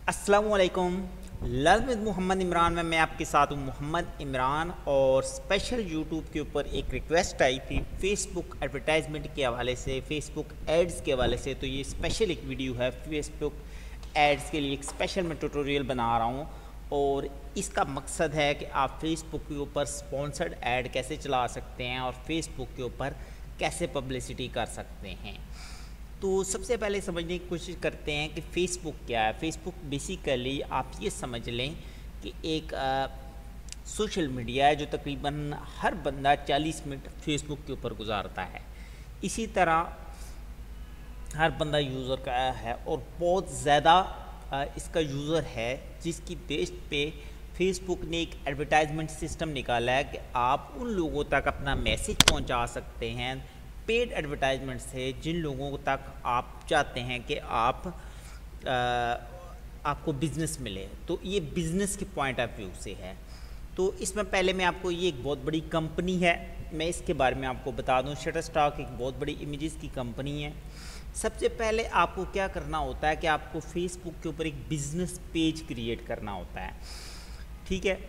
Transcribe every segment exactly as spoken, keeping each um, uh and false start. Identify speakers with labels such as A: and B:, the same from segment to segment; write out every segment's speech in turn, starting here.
A: अस्सलामुअलैकुम। Learn with Mohammad Imran में मैं आपके साथ हूँ मोहम्मद इमरान। और स्पेशल यूट्यूब के ऊपर एक रिक्वेस्ट आई थी फेसबुक एडवर्टाइजमेंट के हवाले से, फेसबुक एड्स के हवाले से। तो ये स्पेशल एक वीडियो है फेसबुक एड्स के लिए, एक स्पेशल मैं ट्यूटोरियल बना रहा हूँ। और इसका मकसद है कि आप फेसबुक के ऊपर स्पॉन्सर्ड ऐड कैसे चला सकते हैं और फेसबुक के ऊपर कैसे पब्लिसिटी कर सकते हैं। तो सबसे पहले समझने की कोशिश करते हैं कि फ़ेसबुक क्या है। फ़ेसबुक बेसिकली आप ये समझ लें कि एक आ, सोशल मीडिया है जो तकरीबन हर बंदा चालीस मिनट फ़ेसबुक के ऊपर गुजारता है। इसी तरह हर बंदा यूज़र का है और बहुत ज़्यादा इसका यूज़र है, जिसकी बेस पे फ़ेसबुक ने एक एडवर्टाइजमेंट सिस्टम निकाला है कि आप उन लोगों तक अपना मैसेज पहुंचा सकते हैं पेड एडवर्टाइजमेंट से जिन लोगों तक आप चाहते हैं कि आप आ, आपको बिज़नेस मिले। तो ये बिज़नेस के पॉइंट ऑफ व्यू से है। तो इसमें पहले मैं आपको, ये एक बहुत बड़ी कंपनी है, मैं इसके बारे में आपको बता दूं। शटरस्टॉक एक बहुत बड़ी इमेजेस की कंपनी है। सबसे पहले आपको क्या करना होता है कि आपको फेसबुक के ऊपर एक बिज़नेस पेज क्रिएट करना होता है। ठीक है,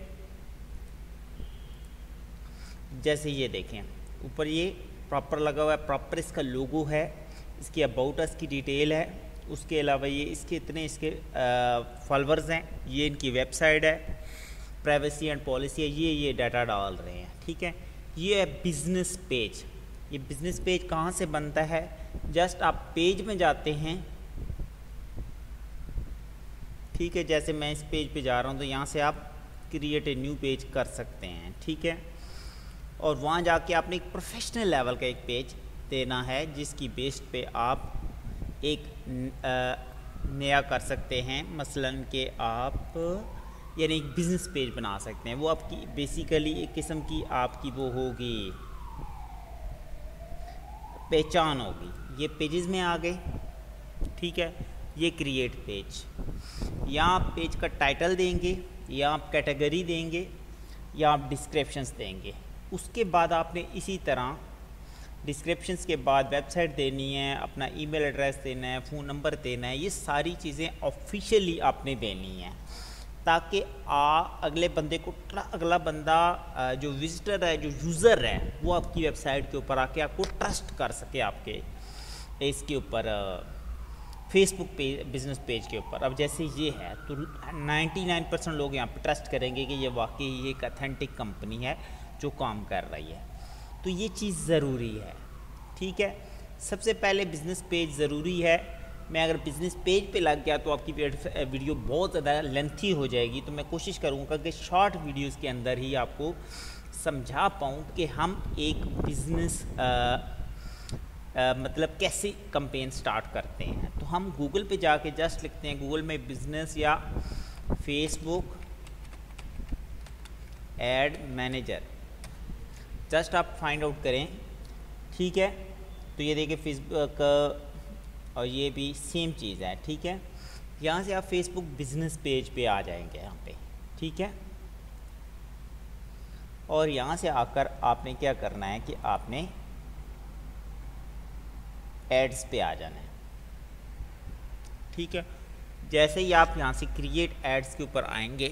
A: जैसे ये देखें ऊपर ये प्रॉपर लगा हुआ है, प्रॉपर इसका लोगो है, इसकी अबाउट अस की डिटेल है। उसके अलावा ये इसके इतने इसके फॉलोअर्स हैं, ये इनकी वेबसाइट है, प्राइवेसी एंड पॉलिसी है, ये ये डाटा डाल रहे हैं। ठीक है, ये है बिज़नेस पेज। ये बिज़नेस पेज कहाँ से बनता है? जस्ट आप पेज में जाते हैं। ठीक है, जैसे मैं इस पेज पे जा रहा हूँ तो यहाँ से आप क्रिएट ए न्यू पेज कर सकते हैं। ठीक है, और वहाँ जाके आपने एक प्रोफेशनल लेवल का एक पेज देना है, जिसकी बेस पे आप एक नया कर सकते हैं। मसलन कि आप यानी एक बिज़नेस पेज बना सकते हैं। वो आपकी बेसिकली एक किस्म की आपकी वो होगी, पहचान होगी। ये पेजेस में आ गए। ठीक है, ये क्रिएट पेज, यहाँ आप पेज का टाइटल देंगे, या आप कैटेगरी देंगे, या आप डिस्क्रिप्शंस देंगे। उसके बाद आपने इसी तरह डिस्क्रिप्शंस के बाद वेबसाइट देनी है, अपना ईमेल एड्रेस देना है, फ़ोन नंबर देना है। ये सारी चीज़ें ऑफिशियली आपने देनी है, ताकि आ अगले बंदे को, अगला बंदा जो विजिटर है, जो यूज़र है, वो आपकी वेबसाइट के ऊपर आके आपको ट्रस्ट कर सके आपके इसके ऊपर फेसबुक पेज, बिज़नेस पेज के ऊपर। अब जैसे ये है तो निन्यानवे परसेंट लोग यहाँ पे ट्रस्ट करेंगे कि ये वाकई एक अथेंटिक कंपनी है जो काम कर रही है। तो ये चीज़ ज़रूरी है। ठीक है, सबसे पहले बिज़नेस पेज ज़रूरी है। मैं अगर बिज़नेस पेज पे लग गया तो आपकी वीडियो बहुत ज़्यादा लेंथी हो जाएगी, तो मैं कोशिश करूँगा कि शॉर्ट वीडियोस के अंदर ही आपको समझा पाऊँ कि हम एक बिज़नेस मतलब कैसे कैंपेन स्टार्ट करते हैं। तो हम गूगल पे जाके जस्ट लिखते हैं गूगल में बिज़नेस या फेसबुक एड मैनेजर, जस्ट आप फाइंड आउट करें। ठीक है, तो ये देखिए फेसबुक और ये भी सेम चीज़ है। ठीक है, यहाँ से आप फेसबुक बिज़नेस पेज पे आ जाएंगे यहाँ पे। ठीक है, और यहाँ से आकर आपने क्या करना है कि आपने एड्स पे आ जाना है। ठीक है, जैसे ही आप यहाँ से क्रिएट एड्स के ऊपर आएंगे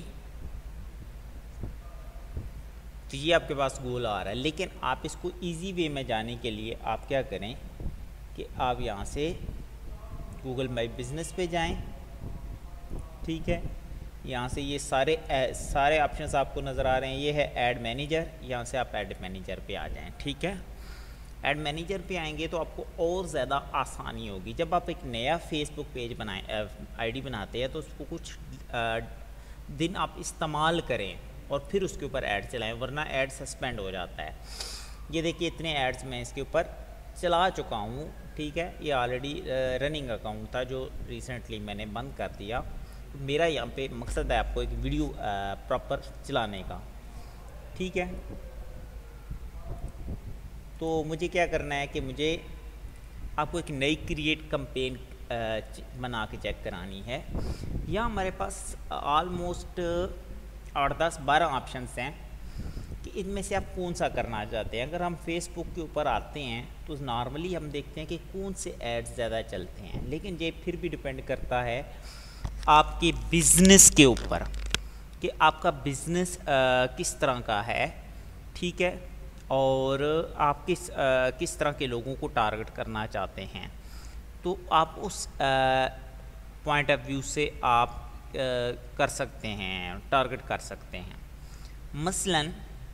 A: तो ये आपके पास गोल आ रहा है। लेकिन आप इसको इजी वे में जाने के लिए आप क्या करें कि आप यहाँ से गूगल माई बिज़नेस पे जाएं। ठीक है, यहाँ से ये सारे सारे ऑप्शंस आपको नज़र आ रहे हैं। ये है ऐड मैनेजर, यहाँ से आप ऐड मैनेजर पे आ जाएं। ठीक है, ऐड मैनेजर पे आएंगे तो आपको और ज़्यादा आसानी होगी। जब आप एक नया फेसबुक पेज बनाए आईडी बनाते हैं तो उसको कुछ आ, दिन आप इस्तेमाल करें और फिर उसके ऊपर ऐड चलाएं, वरना ऐड सस्पेंड हो जाता है। ये देखिए इतने एड्स मैं इसके ऊपर चला चुका हूँ। ठीक है, ये ऑलरेडी रनिंग अकाउंट था जो रिसेंटली मैंने बंद कर दिया। तो मेरा यहाँ पे मकसद है आपको एक वीडियो प्रॉपर चलाने का। ठीक है, तो मुझे क्या करना है कि मुझे आपको एक नई क्रिएट कैंपेन बना के चेक करानी है। यहाँ हमारे पास ऑलमोस्ट आठ दस बारह ऑप्शंस हैं कि इनमें से आप कौन सा करना चाहते हैं। अगर हम फेसबुक के ऊपर आते हैं तो नॉर्मली हम देखते हैं कि कौन से एड्स ज़्यादा चलते हैं, लेकिन ये फिर भी डिपेंड करता है आपके बिजनेस के ऊपर कि आपका बिजनेस किस तरह का है, ठीक है, और आप किस आ, किस तरह के लोगों को टारगेट करना चाहते हैं, तो आप उस पॉइंट ऑफ व्यू से आप आ, कर सकते हैं, टारगेट कर सकते हैं। मसलन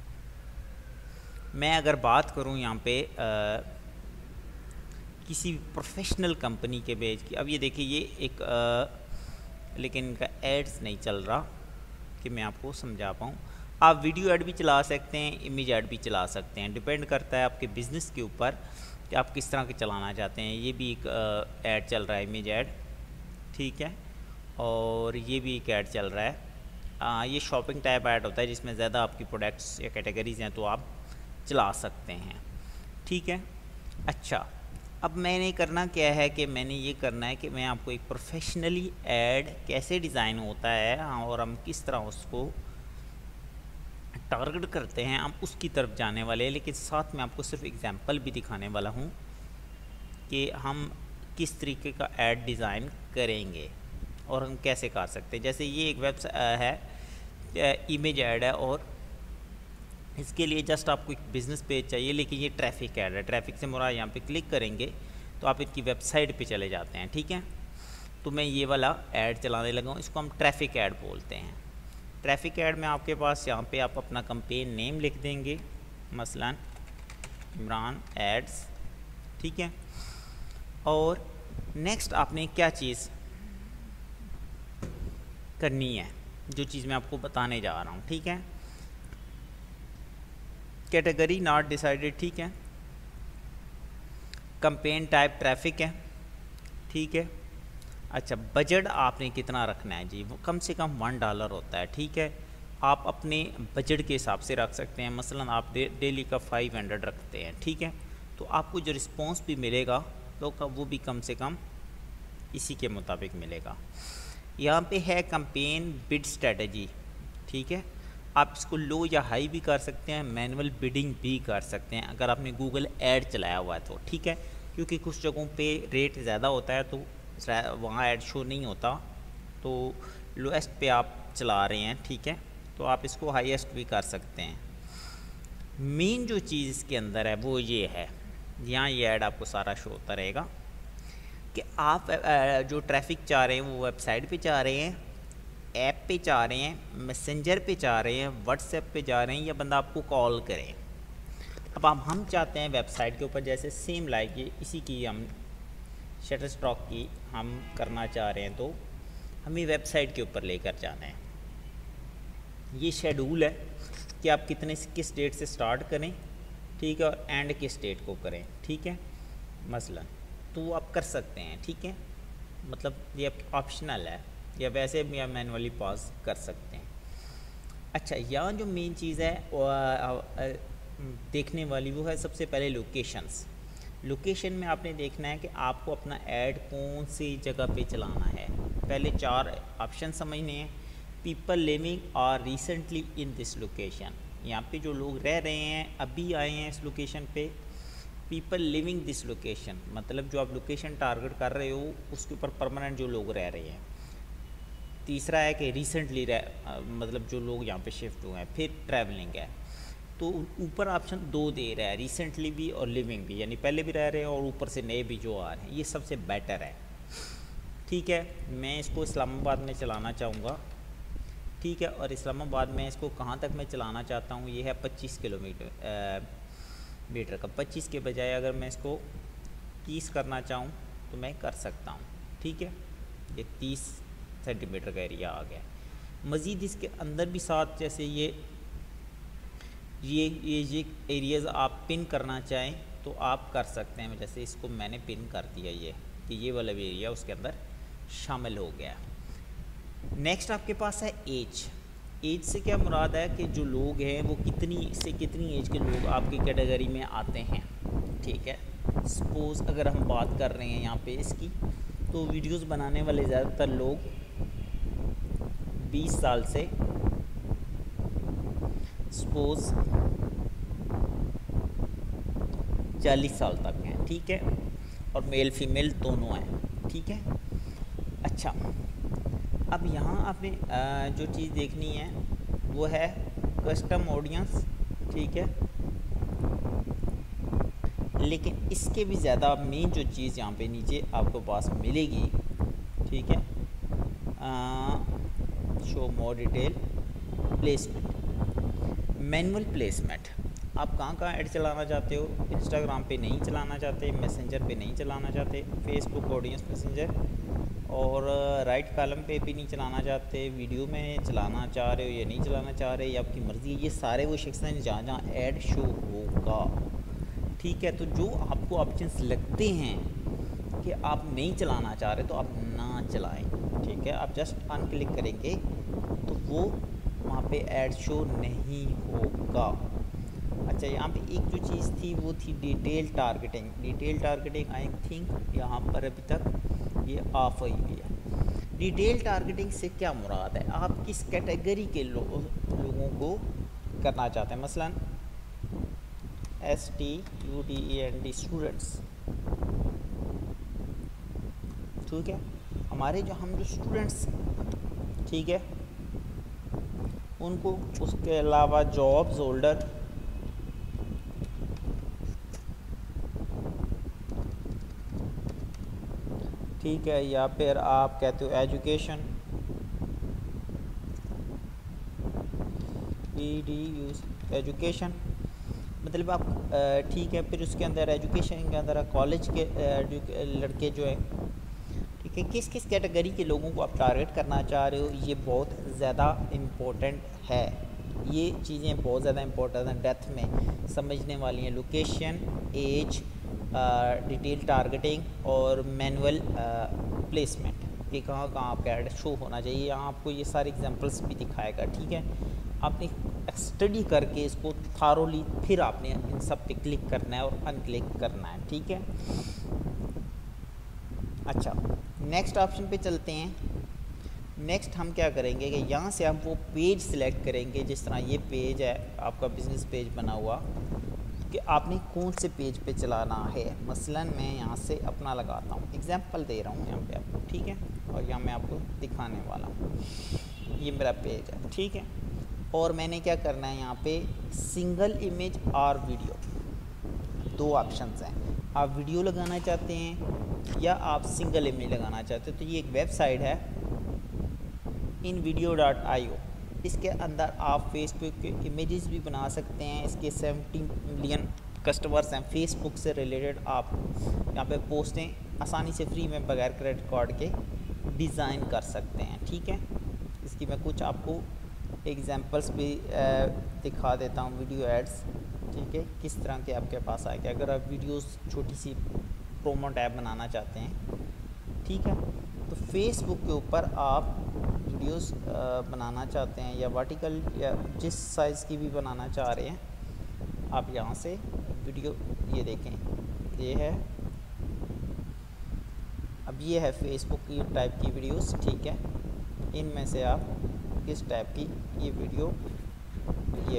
A: मैं अगर बात करूं यहाँ पे आ, किसी प्रोफेशनल कंपनी के बेच की, अब ये देखिए ये एक आ, लेकिन इनका एड्स नहीं चल रहा कि मैं आपको समझा पाऊँ। आप वीडियो ऐड भी चला सकते हैं, इमेज ऐड भी चला सकते हैं, डिपेंड करता है आपके बिज़नेस के ऊपर कि आप किस तरह के चलाना चाहते हैं। ये भी एक ऐड चल रहा है, इमेज ऐड, ठीक है, और ये भी एक ऐड चल रहा है। आ, ये शॉपिंग टाइप ऐड होता है जिसमें ज़्यादा आपकी प्रोडक्ट्स या कैटेगरीज हैं तो आप चला सकते हैं, ठीक है। अच्छा, अब मैंने करना क्या है कि मैंने ये करना है कि मैं आपको एक प्रोफेशनली ऐड कैसे डिज़ाइन होता है और हम किस तरह उसको टारगेट करते हैं, हम उसकी तरफ जाने वाले हैं। लेकिन साथ में आपको सिर्फ एग्जांपल भी दिखाने वाला हूँ कि हम किस तरीके का ऐड डिज़ाइन करेंगे और हम कैसे कर सकते हैं। जैसे ये एक वेबसाइट है, इमेज ऐड है, और इसके लिए जस्ट आपको एक बिज़नेस पेज चाहिए, लेकिन ये ट्रैफिक ऐड है। ट्रैफिक से मुराद यहाँ पे क्लिक करेंगे तो आप इनकी वेबसाइट पे चले जाते हैं, ठीक है। तो मैं ये वाला ऐड चलाने लगा हूँ, इसको हम ट्रैफिक ऐड बोलते हैं। ट्रैफिक ऐड में आपके पास यहाँ पे आप अपना कंपेन नेम लिख देंगे, मसलन इमरान एड्स, ठीक है। और नेक्स्ट आपने क्या चीज़ करनी है, जो चीज़ मैं आपको बताने जा रहा हूँ, ठीक है। कैटेगरी नॉट डिसाइडेड, ठीक है। कंपेन टाइप ट्रैफिक है, ठीक है। अच्छा, बजट आपने कितना रखना है जी, वो कम से कम वन डॉलर होता है, ठीक है। आप अपने बजट के हिसाब से रख सकते हैं, मसलन आप डे, डेली का फाइव हंड्रेड रखते हैं, ठीक है। तो आपको जो रिस्पॉन्स भी मिलेगा तो वो भी कम से कम इसी के मुताबिक मिलेगा। यहाँ पे है कंपेन बिड स्ट्रेटजी, ठीक है। आप इसको लो या हाई भी कर सकते हैं, मैनुअल बिडिंग भी कर सकते हैं अगर आपने गूगल ऐड चलाया हुआ है तो, ठीक है। क्योंकि कुछ जगहों पे रेट ज़्यादा होता है तो वहाँ ऐड शो नहीं होता, तो लोएस्ट पे आप चला रहे हैं, ठीक है, तो आप इसको हाईएस्ट भी कर सकते हैं। मेन जो चीज़ इसके अंदर है वो ये है, यहाँ ये ऐड आपको सारा शो होता रहेगा कि आप जो ट्रैफिक चाह रहे हैं वो वेबसाइट पे चाह रहे हैं, ऐप पे चाह रहे हैं, मैसेंजर पे चाह रहे हैं, व्हाट्सएप पे जा रहे हैं, या बंदा आपको कॉल करे। अब आप हम चाहते हैं वेबसाइट के ऊपर, जैसे सेम लाइक ये इसी की हम शटरस्टॉक की हम करना चाह रहे हैं, तो हमें वेबसाइट के ऊपर लेकर जाना है। ये शेड्यूल है कि आप कितने किस डेट से स्टार्ट करें, ठीक है, और एंड किस डेट को करें, ठीक है, मसलन तो आप कर सकते हैं, ठीक है। मतलब ये ऑप्शनल है, या वैसे भी आप मैनुअली पॉज कर सकते हैं। अच्छा, यहाँ जो मेन चीज़ है देखने वाली वो है सबसे पहले लोकेशंस। लोकेशन में आपने देखना है कि आपको अपना ऐड कौन सी जगह पे चलाना है। पहले चार ऑप्शन समझने हैं। पीपल लिविंग और रिसेंटली इन दिस लोकेशन, यहाँ पे जो लोग रह रहे हैं, अभी आए हैं इस लोकेशन पे। पीपल लिविंग दिस लोकेशन मतलब जो आप लोकेशन टारगेट कर रहे हो उसके ऊपर परमानेंट जो लोग रह रहे हैं। तीसरा है कि रिसेंटली रह मतलब जो लोग यहाँ पे शिफ्ट हुए हैं। फिर ट्रैवलिंग है, तो ऊपर ऑप्शन दो दे रहा है, रिसेंटली भी और लिविंग भी, यानी पहले भी रह रहे हैं और ऊपर से नए भी जो आ रहे हैं। ये सबसे बेटर है, ठीक है। मैं इसको इस्लामाबाद में चलाना चाहूँगा, ठीक है, और इस्लामाबाद में इसको कहाँ तक मैं चलाना चाहता हूँ, ये है पच्चीस किलोमीटर मीटर का। पच्चीस के बजाय अगर मैं इसको तीस करना चाहूँ तो मैं कर सकता हूँ, ठीक है। ये तीस सेंटीमीटर का एरिया आ गया। मज़ीद इसके अंदर भी साथ जैसे ये ये ये ये एरियाज़ आप पिन करना चाहें तो आप कर सकते हैं। जैसे इसको मैंने पिन कर दिया, ये कि ये वाला भी एरिया उसके अंदर शामिल हो गया। नेक्स्ट आपके पास है एज। एज से क्या मुराद है कि जो लोग हैं वो कितनी से कितनी एज के लोग आपकी कैटेगरी में आते हैं, ठीक है। सपोज़ अगर हम बात कर रहे हैं यहाँ पे इसकी, तो वीडियोस बनाने वाले ज़्यादातर लोग बीस साल से सपोज़ चालीस साल तक हैं, ठीक है, और मेल फीमेल दोनों हैं, ठीक है। अच्छा, अब यहाँ आपने जो चीज़ देखनी है वो है कस्टम ऑडियंस, ठीक है। लेकिन इसके भी ज़्यादा मेन जो चीज़ यहाँ पे नीचे आपको पास मिलेगी, ठीक है, show more detail placement, manual placement. आप कहाँ कहाँ ऐड चलाना चाहते हो, इंस्टाग्राम पे नहीं चलाना चाहते, मैसेंजर पे नहीं चलाना चाहते, फेसबुक ऑडियंस मैसेंजर और राइट कॉलम पे भी नहीं चलाना चाहते, वीडियो में चलाना चाह रहे हो या नहीं चलाना चाह रहे, ये आपकी मर्ज़ी है। ये सारे वो सेक्शन हैं जहाँ जहाँ ऐड शो होगा, ठीक है। तो जो आपको ऑप्शंस लगते हैं कि आप नहीं चलाना चाह रहे तो आप ना चलाएं, ठीक है। आप जस्ट अन क्लिक करेंगे तो वो वहाँ पे ऐड शो नहीं होगा। अच्छा, यहाँ पे एक जो चीज़ थी वो थी detail targeting. Detail targeting I think यहाँ पर अभी तक ये ऑफ हुई हुई है। डिटेल टारगेटिंग से क्या मुराद है, आप किस कैटेगरी के लो, लोगों को करना चाहते हैं। मसलन S T U D E N D students, ठीक है। हमारे जो हम जो स्टूडेंट्स, ठीक है, उनको, उसके अलावा जॉब्स होल्डर, ठीक है, या फिर आप कहते हो education, E D U education, मतलब आप, ठीक है। फिर उसके अंदर एजुकेशन के अंदर कॉलेज के लड़के जो है, ठीक है। किस किस कैटेगरी के लोगों को आप टारगेट करना चाह रहे हो, ये बहुत ज़्यादा इम्पोर्टेंट है। ये चीज़ें बहुत ज़्यादा इम्पोर्टेंट हैं, डेप्थ में समझने वाली हैं। लोकेशन, एज, डिटेल टारगेटिंग और मैनुअल प्लेसमेंट, कि कहाँ कहाँ आपका ऐड शो होना चाहिए। यहाँ आपको ये सारे एग्जांपल्स भी दिखाएगा, ठीक है। आपने स्टडी करके इसको थारोली फिर आपने इन सब पे क्लिक करना है और अनक्लिक करना है, ठीक है। अच्छा, नेक्स्ट ऑप्शन पे चलते हैं। नेक्स्ट हम क्या करेंगे कि यहाँ से हम वो पेज सिलेक्ट करेंगे। जिस तरह ये पेज है आपका बिजनेस पेज बना हुआ, कि आपने कौन से पेज पे चलाना है। मसलन मैं यहाँ से अपना लगाता हूँ, एग्जांपल दे रहा हूँ यहाँ पे आपको, ठीक है। और यहाँ मैं आपको दिखाने वाला हूँ, ये मेरा पेज है, ठीक है। और मैंने क्या करना है, यहाँ पे सिंगल इमेज और वीडियो, दो ऑप्शंस हैं। आप वीडियो लगाना चाहते हैं या आप सिंगल इमेज लगाना चाहते हो। तो ये एक वेबसाइट है इन वीडियो डॉट आई ओ, इसके अंदर आप फेसबुक के इमेजेस भी बना सकते हैं। इसके सेवेंटी मिलियन कस्टमर्स हैं। फेसबुक से रिलेटेड आप यहाँ पे पोस्टें आसानी से फ्री में बगैर क्रेडिट कार्ड के डिज़ाइन कर सकते हैं, ठीक है। इसकी मैं कुछ आपको एग्जांपल्स भी दिखा देता हूँ, वीडियो एड्स, ठीक है, किस तरह के आपके पास आएगा। अगर आप वीडियोस छोटी सी प्रोमो टैब बनाना चाहते हैं, ठीक है, तो फेसबुक के ऊपर आप वीडियोस बनाना चाहते हैं या वर्टिकल या जिस साइज़ की भी बनाना चाह रहे हैं, आप यहाँ से वीडियो, ये देखें, ये है, अब ये है फेसबुक की टाइप की वीडियोस, ठीक है। इनमें से आप किस टाइप की ये वीडियो, ये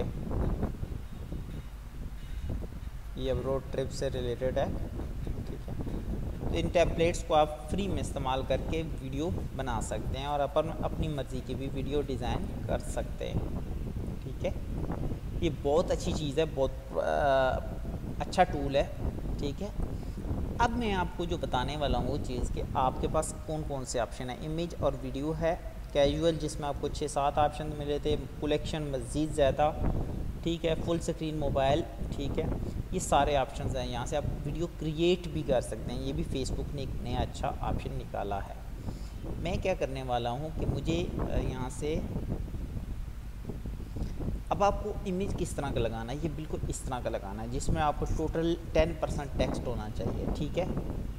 A: ये अब रोड ट्रिप से रिलेटेड है, ठीक है। तो इन टेम्पलेट्स को आप फ्री में इस्तेमाल करके वीडियो बना सकते हैं और अपन अपनी मर्ज़ी की भी वीडियो डिज़ाइन कर सकते हैं, ठीक है। ये बहुत अच्छी चीज़ है, बहुत आ, अच्छा टूल है, ठीक है। अब मैं आपको जो बताने वाला हूँ वो चीज़ कि आपके पास कौन कौन से ऑप्शन है। इमेज और वीडियो है, कैजुअल जिसमें आपको छः सात ऑप्शन मिले थे, कलेक्शन मज़ीद ज़्यादा, ठीक है, फुल स्क्रीन मोबाइल, ठीक है, ये सारे ऑप्शंस हैं। यहाँ से आप वीडियो क्रिएट भी कर सकते हैं, ये भी फेसबुक ने एक नया अच्छा ऑप्शन निकाला है। मैं क्या करने वाला हूँ कि मुझे यहाँ से, अब आपको इमेज किस तरह का लगाना है, ये बिल्कुल इस तरह का लगाना है जिसमें आपको टोटल टेन परसेंट टेक्स्ट होना चाहिए, ठीक है,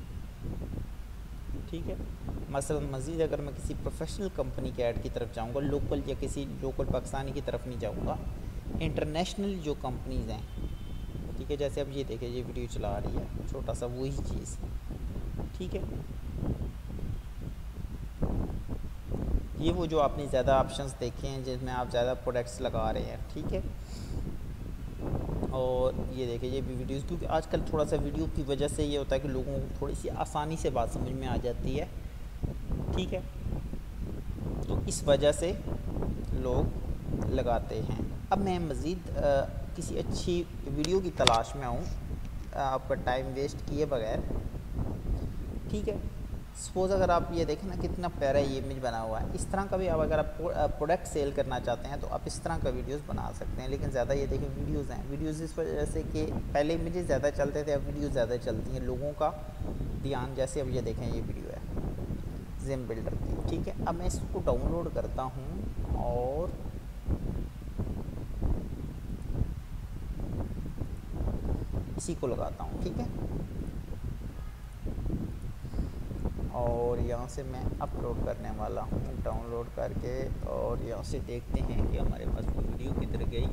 A: ठीक है। मसलन मज़ीद अगर मैं किसी प्रोफेशनल कंपनी के ऐड की तरफ जाऊँगा, लोकल या किसी लोकल पाकिस्तानी की तरफ नहीं जाऊँगा, इंटरनेशनल जो कंपनीज़ हैं, ठीक है, जैसे अब ये देखिए ये वीडियो चला रही है, छोटा सा वही चीज़, ठीक है। ये वो जो आपने ज़्यादा ऑप्शंस देखे हैं जिसमें आप ज़्यादा प्रोडक्ट्स लगा रहे हैं, ठीक है। और ये देखिए ये भी वीडियोस, क्योंकि आजकल थोड़ा सा वीडियो की वजह से ये होता है कि लोगों को थोड़ी सी आसानी से बात समझ में आ जाती है, ठीक है। तो इस वजह से लोग लगाते हैं। अब मैं मज़ीद किसी अच्छी वीडियो की तलाश में हूँ आपका टाइम वेस्ट किए बगैर, ठीक है। सपोज़ अगर आप ये देखें ना कितना प्यारा ये इमेज बना हुआ है, इस तरह का भी आप अगर आप प्रोडक्ट सेल करना चाहते हैं तो आप इस तरह का वीडियोस बना सकते हैं। लेकिन ज़्यादा ये देखें वीडियोस हैं, वीडियोस इस वजह से कि पहले इमेजेस ज़्यादा चलते थे, अब वीडियोस ज़्यादा चलती हैं। लोगों का ध्यान, जैसे अब ये देखें ये वीडियो है जिम बिल्डर की, ठीक है। अब मैं इसको डाउनलोड करता हूँ और इसी को लगाता हूँ, ठीक है। और यहाँ से मैं अपलोड करने वाला हूँ डाउनलोड करके, और यहाँ से देखते हैं कि हमारे पास वो वीडियो किधर गई।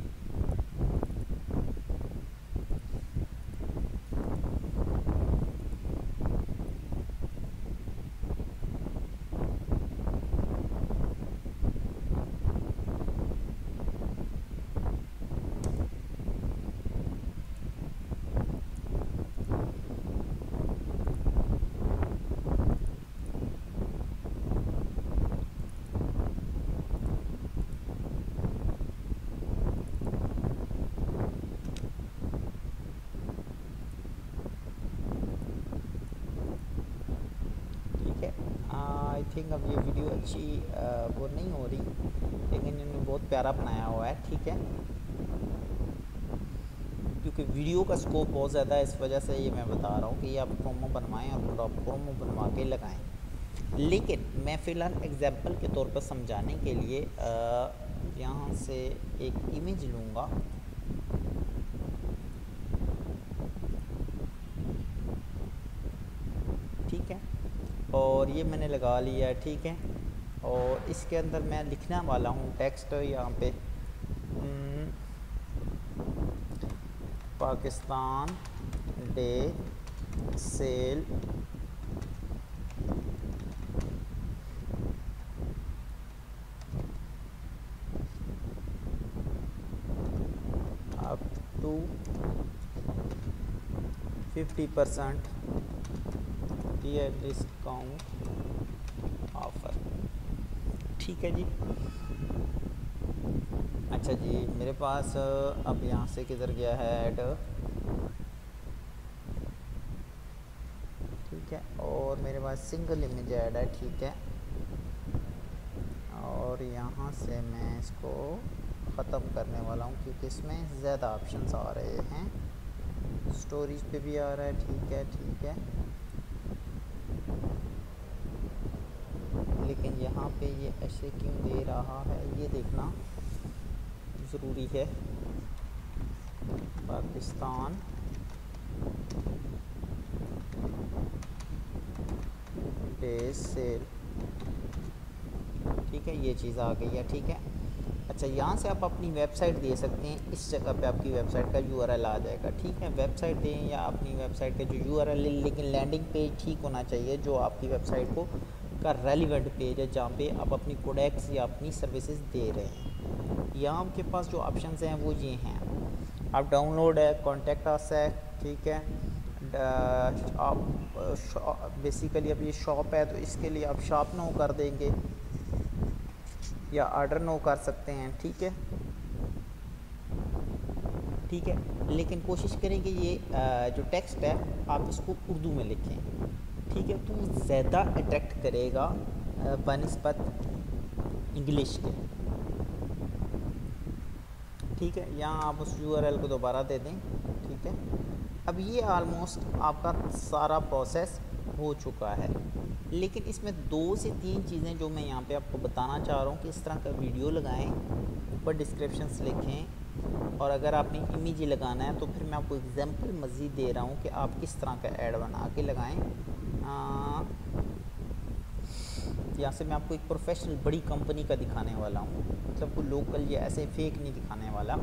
A: आई थिंक अब ये वीडियो अच्छी आ, वो नहीं हो रही, लेकिन इन्होंने बहुत प्यारा बनाया हुआ है, ठीक है। क्योंकि वीडियो का स्कोप बहुत ज़्यादा है, इस वजह से ये मैं बता रहा हूँ कि ये आप प्रोमो बनवाएं और प्रोमो बनवा के लगाएं। लेकिन मैं फ़िलहाल एग्जाम्पल के तौर पर समझाने के लिए यहाँ से एक इमेज लूँगा, ठीक है। और ये मैंने लगा लिया है, ठीक है। और इसके अंदर मैं लिखने वाला हूँ टेक्स्ट यहाँ पे, Pakistan day sale up to fifty percent ये डिस्काउंट ऑफर, ठीक है जी। अच्छा जी, मेरे पास अब यहाँ से किधर गया है ऐड, ठीक है। और मेरे पास सिंगल इमेज ऐड है, ठीक है। और यहाँ से मैं इसको ख़त्म करने वाला हूँ क्योंकि इसमें ज़्यादा ऑप्शंस आ रहे हैं, स्टोरीज पे भी आ रहा है, ठीक है ठीक है। लेकिन यहाँ पे ये ऐसे क्यों दे रहा है ये देखना ज़रूरी है। पाकिस्तान डे सेल, ठीक है, ये चीज़ आ गई है, ठीक है। अच्छा, यहाँ से आप अपनी वेबसाइट दे सकते हैं, इस जगह पे आपकी वेबसाइट का यूआरएल आ जाएगा, ठीक है। वेबसाइट दें या अपनी वेबसाइट का जो यूआरएल है, लेकिन लैंडिंग पेज ठीक होना चाहिए जो आपकी वेबसाइट को का रेलिवेंट पेज है, जहाँ पे आप अपनी प्रोडक्ट्स या अपनी सर्विसेज दे रहे हैं। यहाँ आपके पास जो ऑप्शंस हैं वो ये हैं, आप डाउनलोड है, कॉन्टैक्ट अस है, ठीक है। आप बेसिकली अब ये शॉप है तो इसके लिए आप शॉप नो कर देंगे या ऑर्डर नो कर सकते हैं, ठीक है ठीक है। लेकिन कोशिश करें कि ये जो टेक्स्ट है आप इसको उर्दू में लिखें, ठीक है, तो ज़्यादा अट्रैक्ट करेगा बनिस्बत इंग्लिश के, ठीक है। यहाँ आप उस यूआरएल को दोबारा दे दें, ठीक है। अब ये आलमोस्ट आपका सारा प्रोसेस हो चुका है, लेकिन इसमें दो से तीन चीज़ें जो मैं यहाँ पे आपको बताना चाह रहा हूँ कि इस तरह का वीडियो लगाएं, ऊपर डिस्क्रिप्शंस लिखें, और अगर आपने इमेज लगाना है तो फिर मैं आपको एग्जांपल मज़ीद दे रहा हूँ कि आप किस तरह का ऐड बना के लगाएं। यहाँ से मैं आपको एक प्रोफेशनल बड़ी कंपनी का दिखाने वाला हूँ, मतलब कोई लोकल या ऐसे फेक नहीं दिखाने वाला,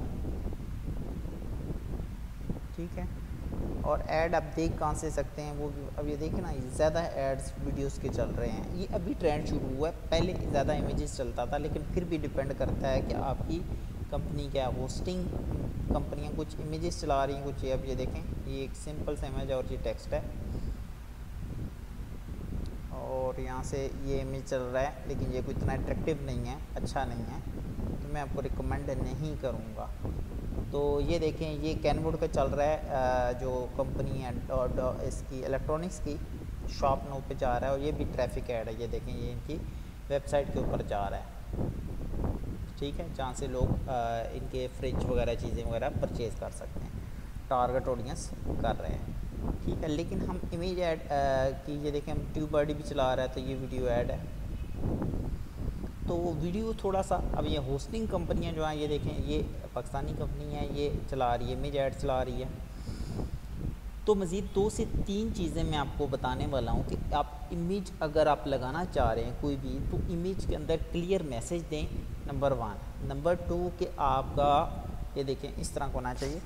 A: ठीक है। और ऐड आप देख कहाँ से सकते हैं वो भी, अब ये देखें ना ज़्यादा एड्स वीडियोस के चल रहे हैं, ये अभी ट्रेंड शुरू हुआ है, पहले ज़्यादा इमेजेस चलता था, लेकिन फिर भी डिपेंड करता है कि आपकी कंपनी क्या होस्टिंग कंपनियां कुछ इमेजेस चला रही हैं, कुछ ये अब ये देखें ये एक सिंपल सा इमेज और ये टेक्स्ट है, और और यहाँ से ये इमेज चल रहा है, लेकिन ये कोई इतना अट्रैक्टिव नहीं है, अच्छा नहीं है, तो मैं आपको रिकमेंड नहीं करूँगा। तो ये देखें, ये कैनवुड का चल रहा है, जो कंपनी है और इसकी इलेक्ट्रॉनिक्स की शॉप नो पे जा रहा है, और ये भी ट्रैफिक ऐड है। ये देखें, ये इनकी वेबसाइट के ऊपर जा रहा है, ठीक है, जहाँ से लोग आ, इनके फ्रिज वगैरह चीज़ें वगैरह परचेज़ कर सकते हैं, टारगेट ऑडियंस कर रहे हैं, ठीक है। लेकिन हम इमेज ऐड की, ये देखें, हम ट्यूब बर्डी भी चला रहा है, तो ये वीडियो ऐड है। तो वीडियो थोड़ा सा, अब ये होस्टिंग कंपनियां जो हैं, ये देखें, ये पाकिस्तानी कंपनी है, ये चला रही है, इमेज ऐड चला रही है। तो मज़ीद दो से तीन चीज़ें मैं आपको बताने वाला हूँ कि आप इमेज अगर आप लगाना चाह रहे हैं कोई भी, तो इमेज के अंदर क्लियर मैसेज दें, नंबर वन। नंबर टू कि आपका, ये देखें, इस तरह का होना चाहिए,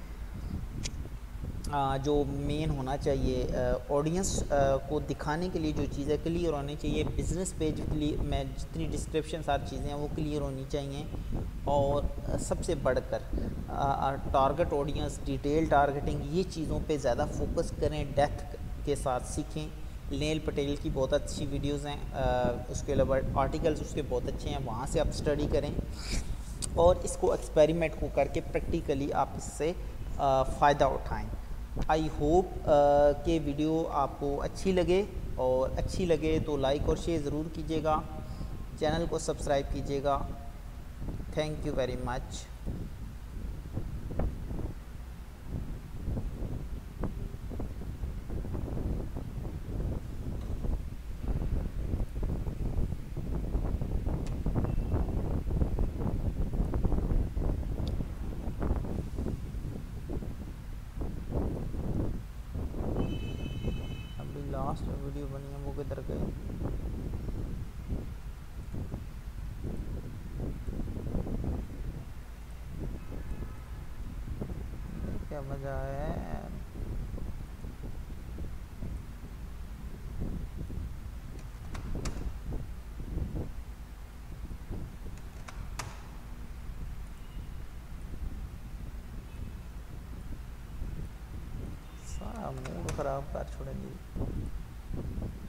A: आ, जो मेन होना चाहिए ऑडियंस को दिखाने के लिए जो चीज़ें क्लियर होनी चाहिए। बिज़नेस पेज क्लियर में जितनी डिस्क्रिप्शन सारी चीज़ें हैं वो क्लियर होनी चाहिए, और सबसे बढ़कर टारगेट ऑडियंस, डिटेल टारगेटिंग, ये चीज़ों पे ज़्यादा फोकस करें, डेप्थ के साथ सीखें। नील पटेल की बहुत अच्छी वीडियोज़ हैं, उसके अलावा आर्टिकल्स उसके बहुत अच्छे हैं, वहाँ से आप स्टडी करें और इसको एक्सपेरिमेंट को करके प्रैक्टिकली आप इससे फ़ायदा उठाएं। आई होप कि वीडियो आपको अच्छी लगे, और अच्छी लगे तो लाइक और शेयर ज़रूर कीजिएगा, चैनल को सब्सक्राइब कीजिएगा। Thank you very much. Last video बनी है वो किधर गई? क्या मजा है। सारा मूड खराब कर छोड़ेंगे।